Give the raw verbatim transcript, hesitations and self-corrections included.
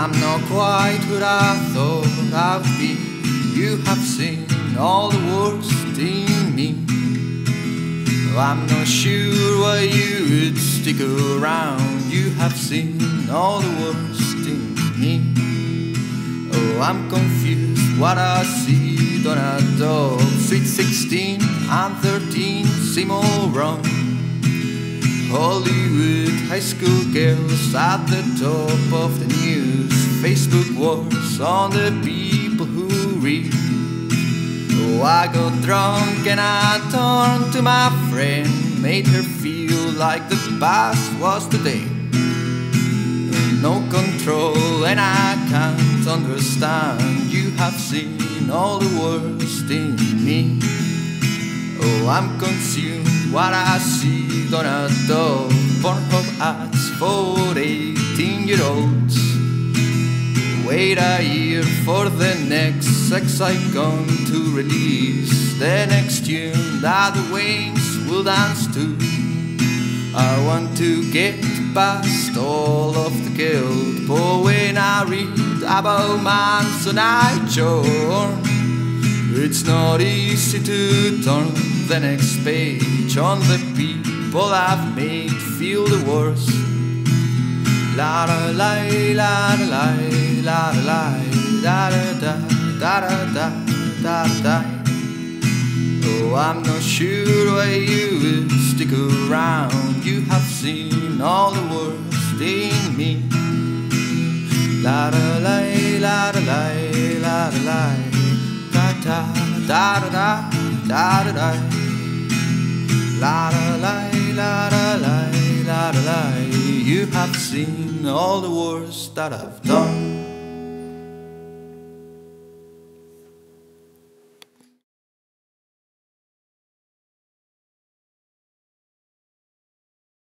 I'm not quite what I thought I would be. You have seen all the worst in me. I'm not sure why you would stick around. You have seen all the worst in me. Oh, I'm confused what I see on a dog. Sweet sixteen and thirteen seem all wrong. Hollywood high school girls at the top of the news. Facebook wars on the people who read. Oh, I got drunk and I turned to my friend, made her feel like the past was today. No control and I can't understand. You have seen all the worst in me. Oh, I'm consumed what I see on a dog. Pornhub ads for eighteen year olds. Wait a year for the next sex icon to release the next tune that the Waynes will dance to. I want to get past all of the guilt, but when I read about Manson I join. It's not easy to turn the next page on the people I've made feel the worst. La da la la la la la da da da da da da da. Oh, I'm not sure why you would stick around. You have seen all the worst in me. La da la la la la la la da da da da da da da. La la la la la la la la. You have seen all the worst that I've done.